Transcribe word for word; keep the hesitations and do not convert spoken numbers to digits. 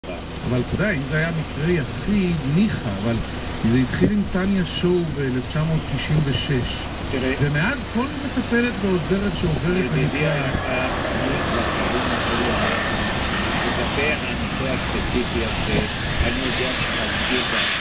אבל אתה יודע, אם זה היה מקרה יחיד, ניחא, אבל זה התחיל עם טניה שואו ב-אלף תשע מאות תשעים ושש. ומאז כל מטפלת ועוזרת שעוברת ונקרא... לגבי הנושא הספציפי הזה, אני יודע שמסביר